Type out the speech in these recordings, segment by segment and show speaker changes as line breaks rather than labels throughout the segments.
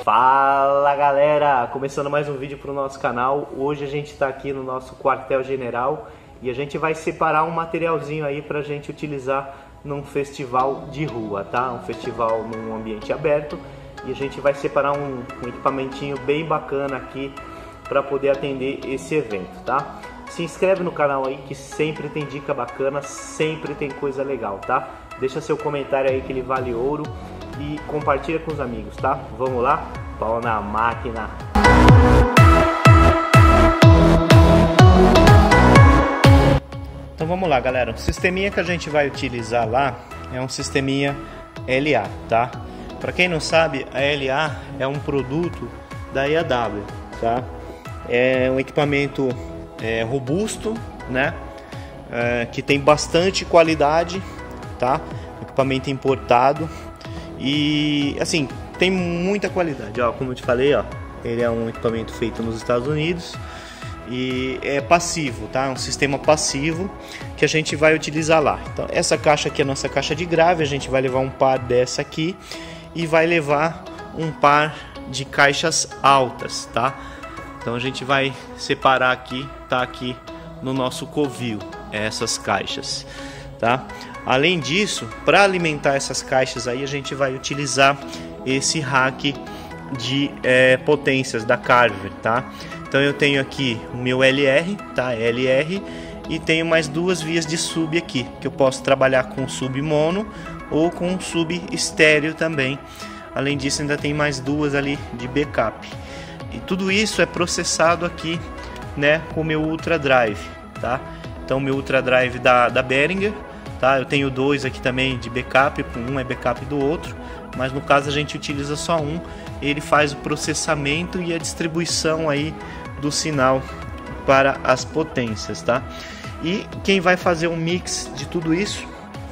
Fala galera, começando mais um vídeo para o nosso canal. Hoje a gente está aqui no nosso quartel-general e a gente vai separar um materialzinho aí para a gente utilizar num festival de rua, tá? Um festival num ambiente aberto e a gente vai separar um equipamentinho bem bacana aqui para poder atender esse evento, tá? Se inscreve no canal aí que sempre tem dica bacana, sempre tem coisa legal, tá? Deixa seu comentário aí que ele vale ouro e compartilha com os amigos, tá? Vamos lá? Pau na máquina! Então vamos lá, galera. O sisteminha que a gente vai utilizar lá é um sisteminha LA, tá? Para quem não sabe, a LA é um produto da IAW, tá? É um equipamento robusto, né? Que tem bastante qualidade, tá? Equipamento importado e assim tem muita qualidade, ó, como eu te falei, ó, ele é um equipamento feito nos Estados Unidos e é passivo, tá? Um sistema passivo que a gente vai utilizar lá. Então essa caixa aqui é a nossa caixa de grave, a gente vai levar um par dessa aqui e vai levar um par de caixas altas, tá? Então a gente vai separar aqui, tá aqui no nosso covil essas caixas, tá? Além disso, para alimentar essas caixas aí, a gente vai utilizar esse rack de potências da Carver, tá? Então eu tenho aqui o meu LR, tá? LR, e tenho mais duas vias de sub aqui, que eu posso trabalhar com sub mono ou com sub estéreo também. Além disso, ainda tem mais duas ali de backup. E tudo isso é processado aqui, né, com o meu Ultra Drive, tá? Então meu Ultra Drive da Behringer, tá? Eu tenho dois aqui também de backup, um é backup do outro, mas no caso a gente utiliza só um. Ele faz o processamento e a distribuição aí do sinal para as potências, tá? E quem vai fazer um mix de tudo isso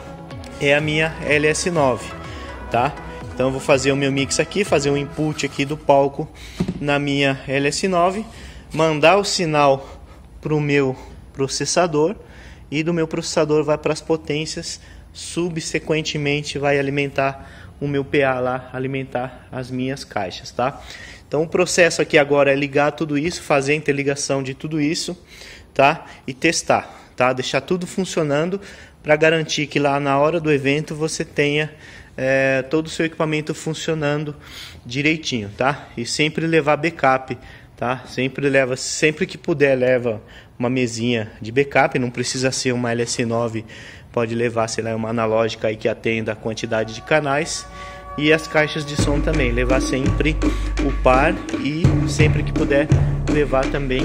é a minha LS9, tá? Então eu vou fazer o meu mix aqui, fazer um input aqui do palco na minha LS9, mandar o sinal para o meu processador e do meu processador vai para as potências, subsequentemente vai alimentar o meu PA lá, alimentar as minhas caixas, tá? Então o processo aqui agora é ligar tudo isso, fazer a interligação de tudo isso, tá? E testar, tá? Deixar tudo funcionando para garantir que lá na hora do evento você tenha todo o seu equipamento funcionando direitinho, tá? E sempre levar backup, tá? Sempre que puder, leva uma mesinha de backup, não precisa ser uma LS9, pode levar, sei lá, uma analógica aí que atenda a quantidade de canais. E as caixas de som também, levar sempre o par e sempre que puder levar também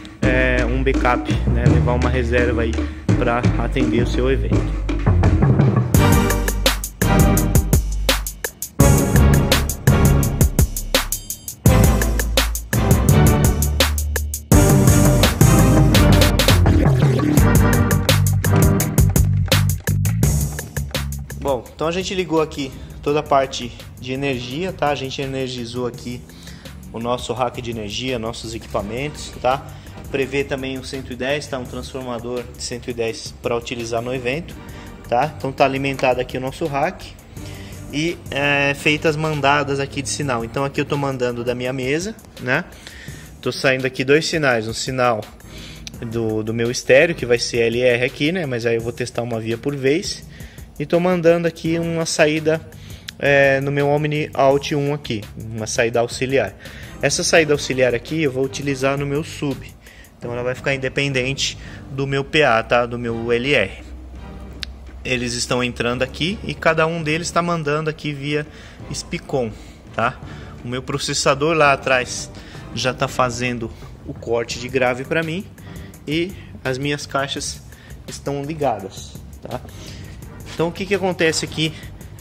um backup, né? Levar uma reserva aí para atender o seu evento. Bom, então a gente ligou aqui toda a parte de energia, tá? A gente energizou aqui o nosso rack de energia, nossos equipamentos, tá? Prevê também o 110, tá? Um transformador de 110 para utilizar no evento, tá? Então tá alimentado aqui o nosso rack e feitas mandadas aqui de sinal. Então aqui eu tô mandando da minha mesa, né? Tô saindo aqui dois sinais, um sinal do meu estéreo, que vai ser LR aqui, né? Mas aí eu vou testar uma via por vez. E tô mandando aqui uma saída no meu Omni Out 1 aqui, uma saída auxiliar. Essa saída auxiliar aqui eu vou utilizar no meu sub, então ela vai ficar independente do meu PA, tá? Do meu LR. Eles estão entrando aqui e cada um deles está mandando aqui via SPICON, tá? O meu processador lá atrás já está fazendo o corte de grave para mim e as minhas caixas estão ligadas, tá? Então o que acontece aqui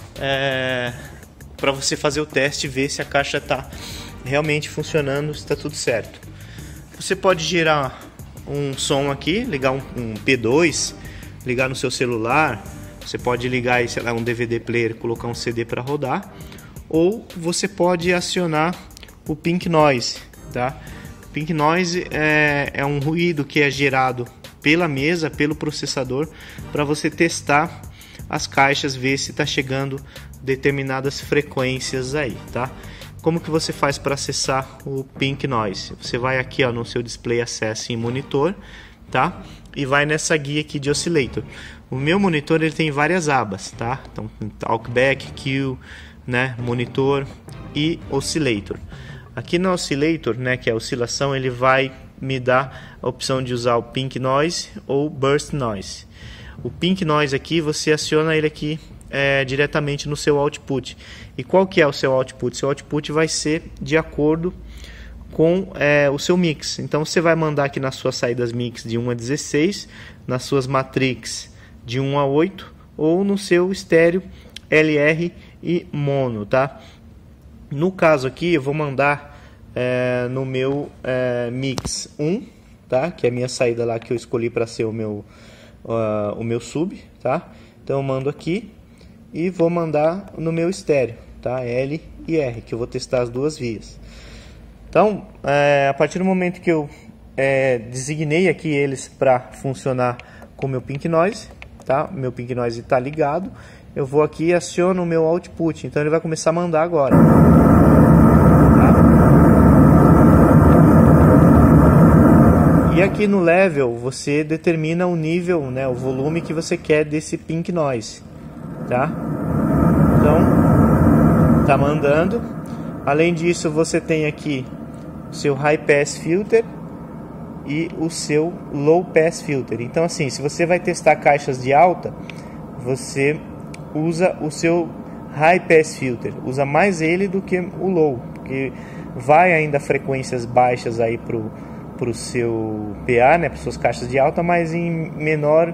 para você fazer o teste e ver se a caixa está realmente funcionando, se está tudo certo. Você pode gerar um som aqui, ligar um P2, ligar no seu celular, você pode ligar aí, sei lá, um DVD player, colocar um CD para rodar, ou você pode acionar o Pink Noise, tá? Pink Noise é um ruído que é gerado pela mesa, pelo processador, para você testar as caixas, ver se está chegando determinadas frequências aí, tá? como que você faz para acessar o Pink Noise? Você vai aqui, ó, no seu display Access em monitor, tá? E vai nessa guia aqui de oscillator. O meu monitor ele tem várias abas, tá? Então, talkback, Q, né, monitor e oscillator. Aqui no oscillator, né, que é a oscilação, ele vai me dar a opção de usar o Pink Noise ou Burst Noise. O Pink Noise aqui, você aciona ele aqui diretamente no seu output. E qual que é o seu output? Seu output vai ser de acordo com o seu mix. Então você vai mandar aqui nas suas saídas mix de 1 a 16, nas suas matrix de 1 a 8, ou no seu estéreo LR e mono, tá? No caso aqui eu vou mandar no meu mix 1, tá? Que é a minha saída lá que eu escolhi para ser o meu sub, tá? Então eu mando aqui e vou mandar no meu estéreo, tá? L e R, que eu vou testar as duas vias. Então, a partir do momento que eu designei aqui eles para funcionar com o meu Pink Noise, tá? Meu Pink Noise está ligado. Eu vou aqui e aciono o meu output. Então ele vai começar a mandar agora. Tá? E aqui no level você determina o nível, né, o volume que você quer desse Pink Noise, tá? Então tá mandando. Além disso, você tem aqui o seu High Pass Filter e o seu Low Pass Filter. Então assim, se você vai testar caixas de alta, você usa o seu High Pass Filter, usa mais ele do que o Low, porque vai ainda frequências baixas aí pro seu PA, né, para suas caixas de alta, mas em menor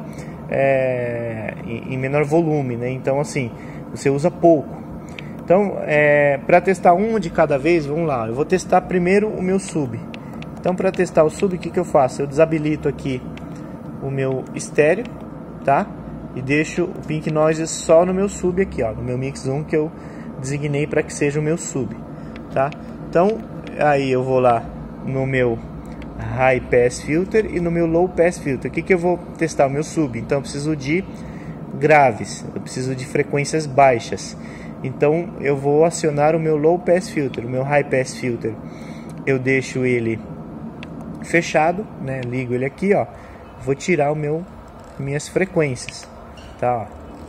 volume, né? Então assim, você usa pouco. Então, para testar um de cada vez, vamos lá. Eu vou testar primeiro o meu sub. Então, para testar o sub, o que eu faço? Eu desabilito aqui o meu estéreo, tá? E deixo o Pink Noise só no meu sub aqui, ó, no meu mix 1 que eu designei para que seja o meu sub, tá? Então, aí eu vou lá no meu High Pass Filter e no meu Low Pass Filter. O que eu vou testar? O meu sub. Então, eu preciso de graves, eu preciso de frequências baixas. Então eu vou acionar o meu Low Pass Filter. O meu High Pass Filter eu deixo ele fechado, né? Ligo ele aqui, ó. Vou tirar minhas frequências, tá?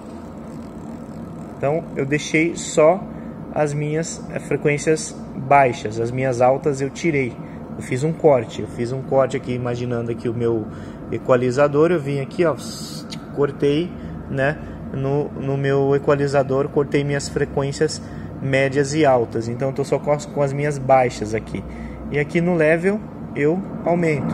Então eu deixei só as minhas frequências baixas, as minhas altas eu tirei. Eu fiz um corte aqui, imaginando aqui o meu equalizador. Eu vim aqui, ó, cortei, né? No meu equalizador, cortei minhas frequências médias e altas. Então estou só com as minhas baixas aqui. E aqui no level eu aumento.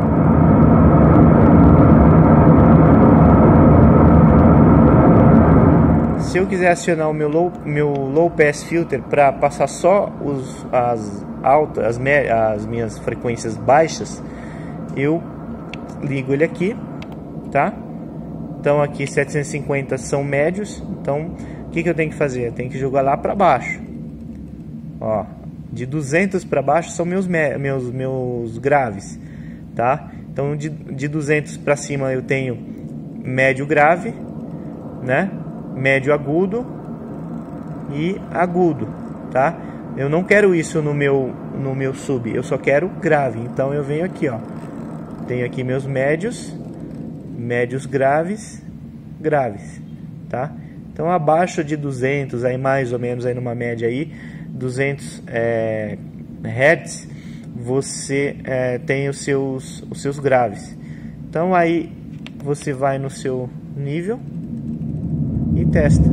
Se eu quiser acionar o meu low pass filter para passar só as minhas frequências baixas, eu ligo ele aqui, tá? Então aqui 750 são médios. Então o que eu tenho que fazer? Eu tenho que jogar lá para baixo. Ó, de 200 para baixo são meus graves, tá? Então de 200 para cima eu tenho médio grave, né? Médio agudo e agudo, tá? Eu não quero isso no meu sub, eu só quero grave. Então eu venho aqui, ó. Tenho aqui meus médios graves, tá? Então abaixo de 200, aí mais ou menos aí numa média aí, 200 Hz, você tem os seus graves. Então aí você vai no seu nível e testa.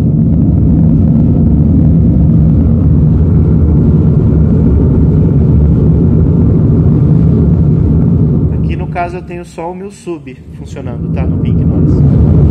Aqui no caso eu tenho só o meu sub funcionando, tá? No Pink Noise.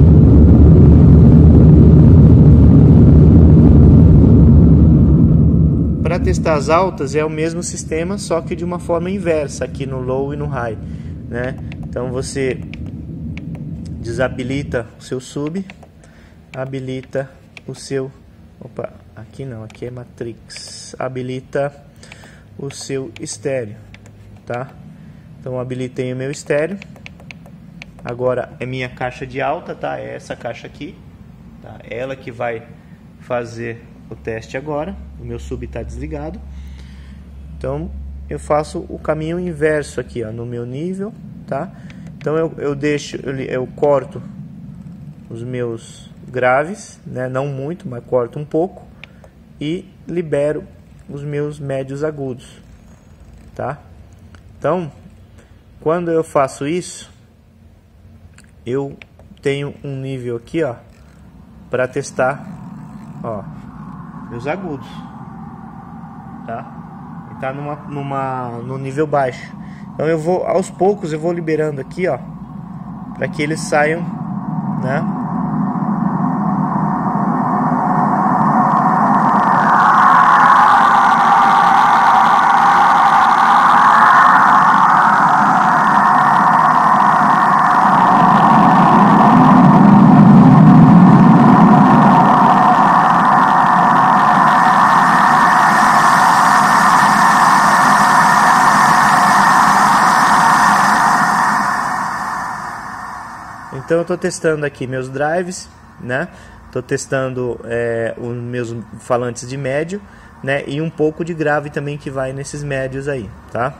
Para testar as altas é o mesmo sistema, só que de uma forma inversa aqui no low e no high, né? Então você desabilita o seu sub, habilita o seu, aqui não, aqui é matrix, habilita o seu estéreo, tá? Então habilitei o meu estéreo. Agora é minha caixa de alta, tá? É essa caixa aqui, tá? Ela que vai fazer o teste agora. O meu sub está desligado. Então eu faço o caminho inverso aqui, ó, no meu nível, tá? Então eu corto os meus graves, né? Não muito, mas corto um pouco e libero os meus médios agudos, tá? Então, quando eu faço isso, eu tenho um nível aqui, ó, para testar, ó, meus agudos, tá? E tá no nível baixo. Então eu vou, aos poucos, eu vou liberando aqui, ó, para que eles saiam, né? Então eu estou testando aqui meus drives, né? Estou testando os meus falantes de médio, né? E um pouco de grave também que vai nesses médios aí, tá?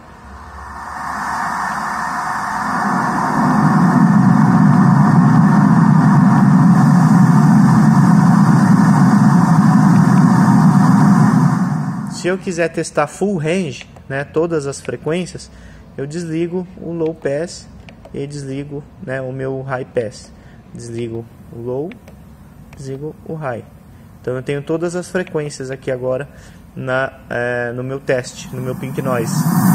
Se eu quiser testar full range, né? Todas as frequências, eu desligo o low pass e desligo, né, o meu high pass. Desligo o low, desligo o high. Então eu tenho todas as frequências aqui agora no meu teste, no meu Pink Noise.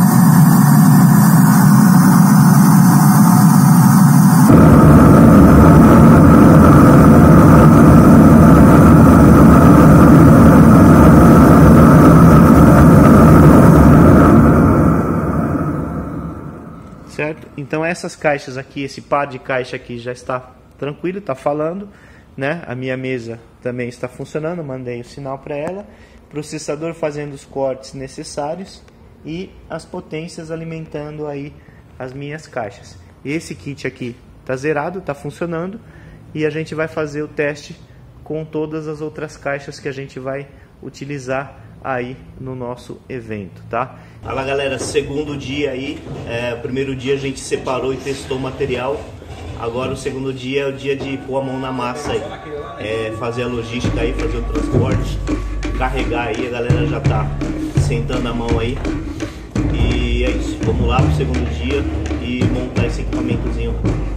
Certo? Então essas caixas aqui, esse par de caixa aqui já está tranquilo, está falando, né? A minha mesa também está funcionando, mandei o sinal para ela, processador fazendo os cortes necessários e as potências alimentando aí as minhas caixas. Esse kit aqui está zerado, está funcionando e a gente vai fazer o teste com todas as outras caixas que a gente vai utilizar aí no nosso evento, tá? Fala galera, segundo dia aí, o primeiro dia a gente separou e testou o material, agora o segundo dia é o dia de pôr a mão na massa aí, fazer a logística aí, fazer o transporte, carregar aí, a galera já tá sentando a mão aí, e é isso, vamos lá pro segundo dia e montar esse equipamentozinho.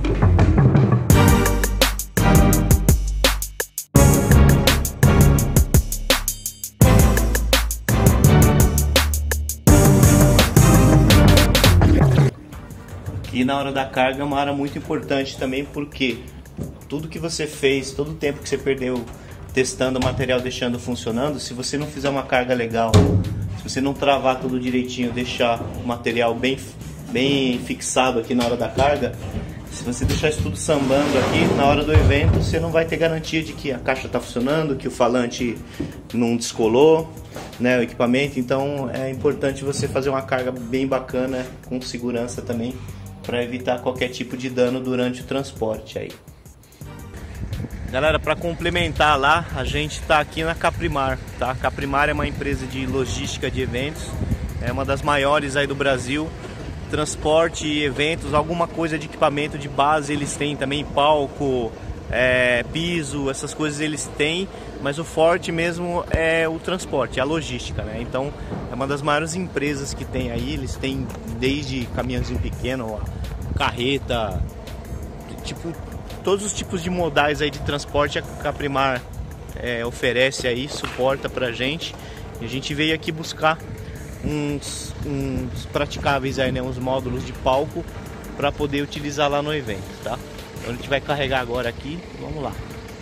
E na hora da carga é uma hora muito importante também, porque tudo que você fez, todo o tempo que você perdeu testando o material, deixando funcionando, se você não fizer uma carga legal, se você não travar tudo direitinho, deixar o material bem fixado aqui na hora da carga, se você deixar isso tudo sambando aqui, na hora do evento, você não vai ter garantia de que a caixa está funcionando, que o falante não descolou, né, o equipamento. Então é importante você fazer uma carga bem bacana, com segurança também, para evitar qualquer tipo de dano durante o transporte aí. Galera, para complementar lá, a gente está aqui na Caprimar, tá? Caprimar é uma empresa de logística de eventos, é uma das maiores aí do Brasil. Transporte e eventos, alguma coisa de equipamento de base eles têm também, palco, piso, essas coisas eles têm, mas o forte mesmo é o transporte, a logística, né? Então é uma das maiores empresas que tem aí, eles têm desde caminhãozinho pequeno, carreta, tipo, todos os tipos de modais aí de transporte a Caprimar oferece aí, suporta pra gente, e a gente veio aqui buscar uns praticáveis aí, né, uns módulos de palco para poder utilizar lá no evento, tá? Então a gente vai carregar agora aqui, vamos lá.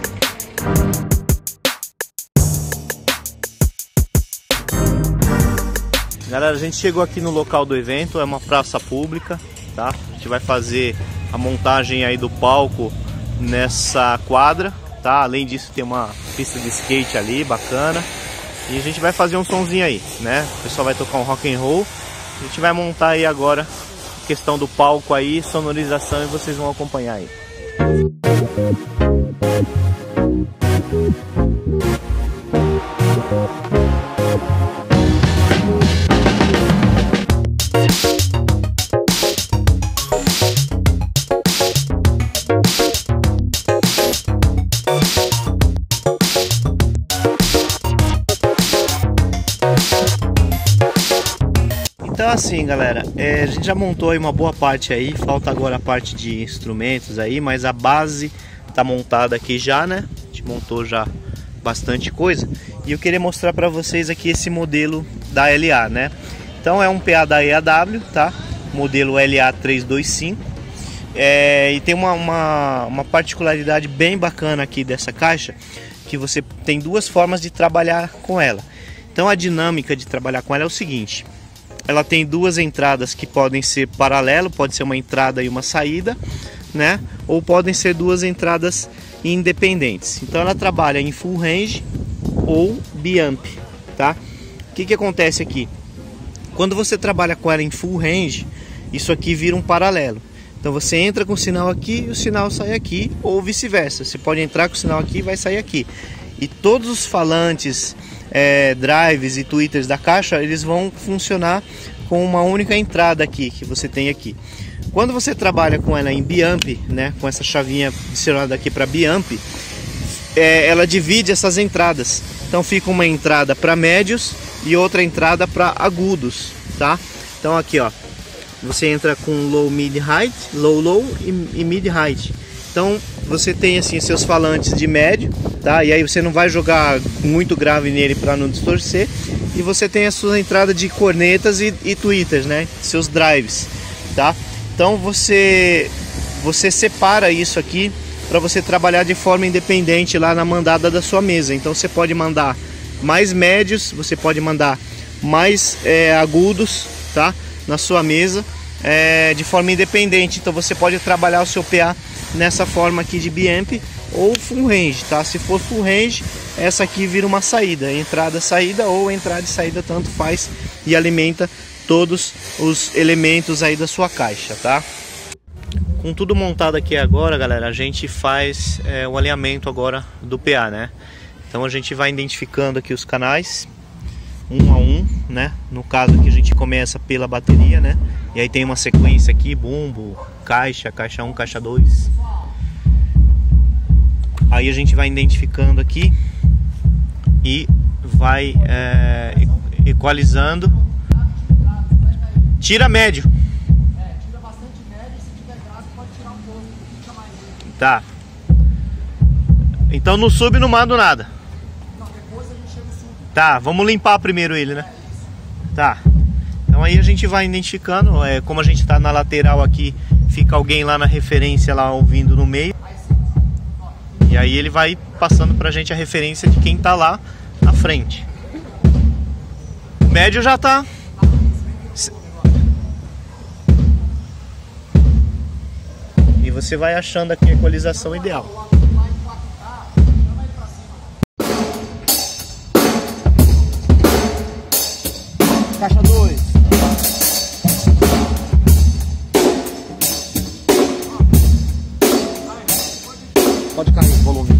Galera, a gente chegou aqui no local do evento, é uma praça pública, tá? A gente vai fazer a montagem aí do palco nessa quadra, tá? Além disso tem uma pista de skate ali, bacana. E a gente vai fazer um sonzinho aí, né? O pessoal vai tocar um rock and roll. A gente vai montar aí agora a questão do palco aí, sonorização, e vocês vão acompanhar aí. Então assim, galera, a gente já montou aí uma boa parte aí, falta agora a parte de instrumentos aí, mas a base tá montada aqui já, né? A gente montou já bastante coisa. E eu queria mostrar para vocês aqui esse modelo da LA, né? Então é um PA da EAW, tá? Modelo LA325. E tem uma particularidade bem bacana aqui dessa caixa, que você tem duas formas de trabalhar com ela. Então a dinâmica de trabalhar com ela é o seguinte: ela tem duas entradas que podem ser paralelo, pode ser uma entrada e uma saída, né? Ou podem ser duas entradas independentes. Então ela trabalha em full range ou biamp, tá? O que acontece aqui? Quando você trabalha com ela em full range, isso aqui vira um paralelo. Então você entra com o sinal aqui e o sinal sai aqui, ou vice-versa. Você pode entrar com o sinal aqui e vai sair aqui. E todos os falantes, drives e tweeters da caixa, eles vão funcionar com uma única entrada aqui, que você tem aqui. Quando você trabalha com ela em biamp, né, com essa chavinha adicionada aqui para biamp, ela divide essas entradas. Então fica uma entrada para médios e outra entrada para agudos, tá? Então aqui, ó, você entra com low, mid, high, low, low e mid, high. Então você tem assim seus falantes de médio, tá? E aí você não vai jogar muito grave nele para não distorcer. E você tem a sua entrada de cornetas e tweeters, né? Seus drives, tá? Então você separa isso aqui para você trabalhar de forma independente lá na mandada da sua mesa. Então você pode mandar mais médios, você pode mandar mais agudos, tá? Na sua mesa, de forma independente. Então você pode trabalhar o seu PA nessa forma aqui de biamp ou full range, tá? Se for full range, essa aqui vira uma saída, entrada, saída, ou entrada e saída, tanto faz, e alimenta todos os elementos aí da sua caixa, tá? Com tudo montado aqui agora, galera, a gente faz o alinhamento agora do PA, né? Então a gente vai identificando aqui os canais um a um, né? No caso aqui a gente começa pela bateria, né? E aí tem uma sequência aqui: bumbo, caixa 1, caixa 2. Aí a gente vai identificando aqui e vai equalizando. Tira médio.
Tira bastante médio, se tiver grave pode tirar um pouco. Tira mais médio.
Tá. Então no sub não mando nada.
Não, depois a gente chega no sub.
Tá, vamos limpar primeiro ele, né? Tá. Então aí a gente vai identificando, como a gente tá na lateral aqui, fica alguém lá na referência lá ouvindo no meio. E aí ele vai passando pra gente a referência de quem tá lá na frente. O médio já tá. E você vai achando aqui a equalização ideal.
Caixa 2. Pode cair o volume.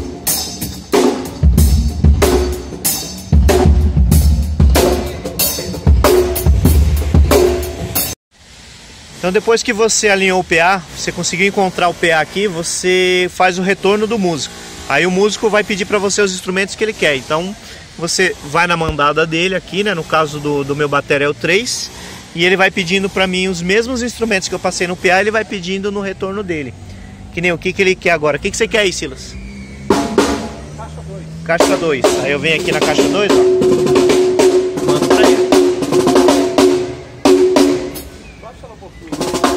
Então depois que você alinhou o PA, você conseguiu encontrar o PA aqui, você faz o retorno do músico. Aí o músico vai pedir para você os instrumentos que ele quer. Então você vai na mandada dele aqui, né? No caso do meu bateria é o 3. E ele vai pedindo para mim os mesmos instrumentos que eu passei no PA, ele vai pedindo no retorno dele. Que nem o que ele quer agora. O que você quer aí, Silas?
Caixa 2.
Caixa 2. Aí eu venho aqui na caixa 2, ó. Mando pra ele.
Baixa ela um pouquinho.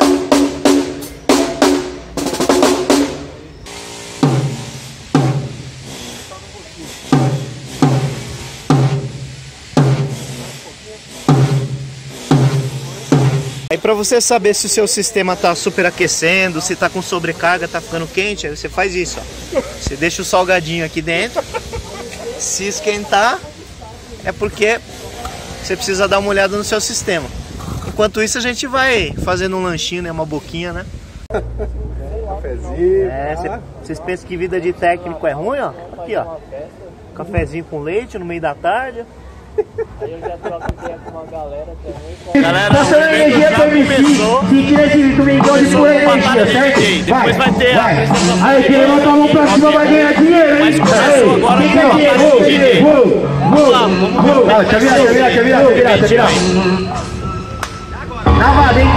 Aí para você saber se o seu sistema está superaquecendo, se está com sobrecarga, está ficando quente, aí você faz isso, ó. Você deixa o salgadinho aqui dentro. Se esquentar, é porque você precisa dar uma olhada no seu sistema. Enquanto isso a gente vai fazendo um lanchinho, né, uma boquinha, né?
Cafezinho.
Vocês pensam que vida de técnico é ruim, ó? Aqui, ó. Cafezinho com leite no meio da tarde.
Aí eu já troco ideia com uma galera também.
Galera,
Passando energia para
começou.
sentir esse domingão de pura energia, certo?
Depois vai ter a apresentação do
Aí, quem levanta a mão pra cima vai ganhar dinheiro, hein?
Mas começou agora
Quem
com a
quer dinheiro?
batalha do DJ.
Vamos lá, vamos ver. Deixa eu virar. Travado, hein?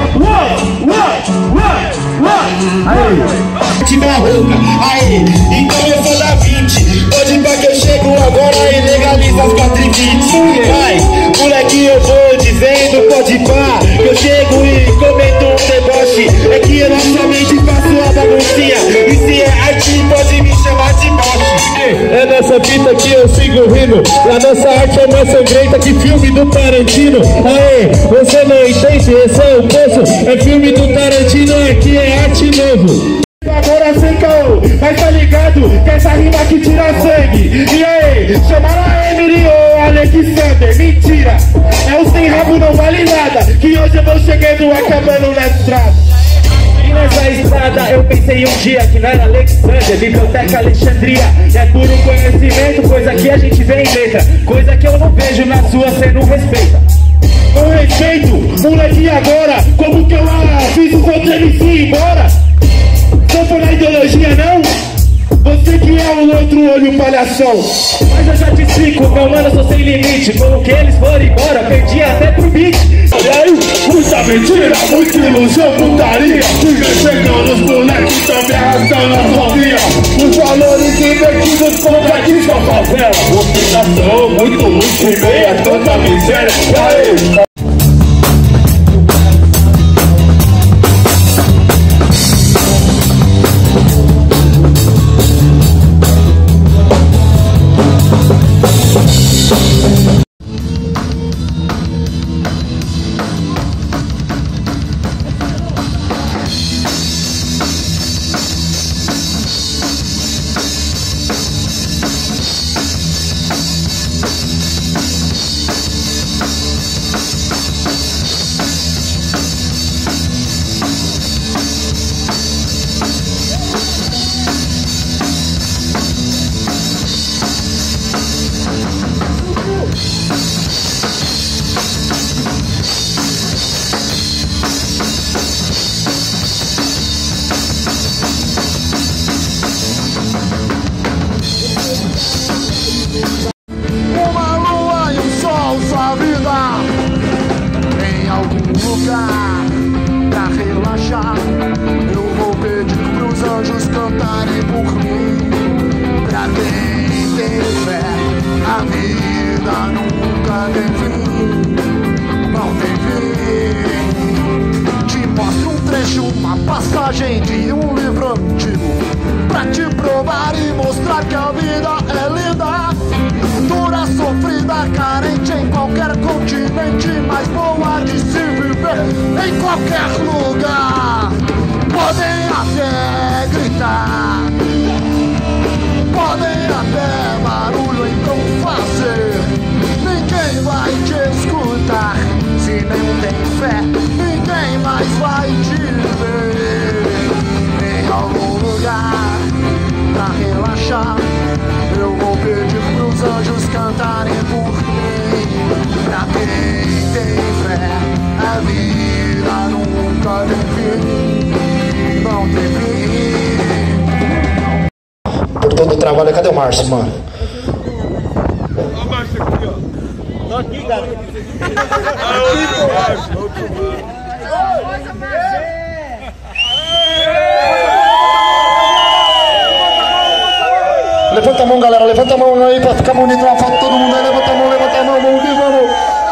Aí.
Te barroca, aí, então eu sou da 20. Hoje pra que eu chego agora e legaliza as 4h20. Vai, moleque, eu vou dizendo, pode pá. Eu chego e comento um deboche. É que eu não somente faço a baguncinha. E se é arte, pode me chamar de bote.
É nessa fita que eu sigo rindo. A nossa arte é mais sangrenta que filme do Tarantino. Aê, você não entende? Esse é o poço. É filme do Tarantino, aqui é arte novo.
Agora sem caô, mas tá ligado que essa rima que tira sangue. E aí, chamaram a Emily ou Alexander? Mentira, é o sem rabo não vale nada. Que hoje eu vou chegando acabando na estrada.
E nessa estrada eu pensei um dia que não era Alexander, Biblioteca Alexandria. É puro conhecimento, coisa que a gente vê em letra. Coisa que eu não vejo na sua, cê não respeita.
Com respeito, moleque, agora como que eu fiz os outros MC ir embora? Não foi na ideologia não? Você que é o outro olho palhação.
Mas eu já te explico, meu mano, eu sou sem limite. Como que eles foram embora, perdi até pro beat.
E aí, muita mentira, muita ilusão, putaria. Fica chegando os moleques, tão me arrastando nas rodinhas. Os valores invertidos contra aqui só favela. Ostentação, muito luxo e meia, tanta miséria. E aí?
Em algum lugar pra relaxar, eu vou pedir pros anjos cantarem por mim. Pra quem tem fé, a vida nunca tem fim. Não tem fim. Te mostro um trecho, uma passagem de um livro antigo, pra te provar e mostrar que a vida é linda. Dura, sofrida, carente em qualquer continente, mas boa de se viver em qualquer lugar. Podem até gritar, podem até barulho então fazer. Ninguém vai te escutar se não tem fé. Ninguém mais vai te ver. Em algum lugar pra relaxar, eu vou pedir pros anjos cantarem por mim. Pra quem tem fé, a vida nunca tem fim. Não tem fim.
Por todo o trabalho, cadê o Márcio, mano?
Olha o Márcio aqui, ó. Tô aqui, cara. Olha o Márcio.
Levanta a mão, galera, levanta a mão aí pra ficar bonito na foto, todo mundo aí, levanta a mão, vamos vir, vamos.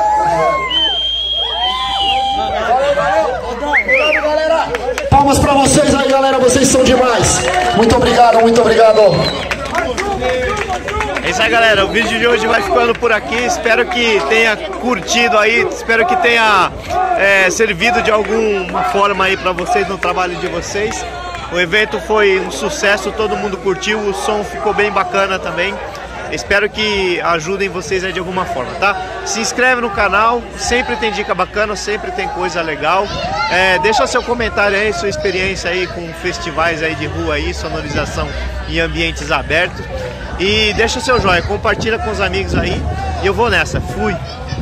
Palmas pra vocês aí, galera, vocês são demais. Muito obrigado, muito obrigado.
É isso aí, galera, o vídeo de hoje vai ficando por aqui. Espero que tenha curtido aí, espero que tenha servido de alguma forma aí pra vocês no trabalho de vocês. O evento foi um sucesso, todo mundo curtiu, o som ficou bem bacana também. Espero que ajudem vocês aí de alguma forma, tá? Se inscreve no canal, sempre tem dica bacana, sempre tem coisa legal. Deixa seu comentário aí, sua experiência aí com festivais aí de rua aí, sonorização em ambientes abertos. E deixa o seu joinha, compartilha com os amigos aí. E eu vou nessa, fui!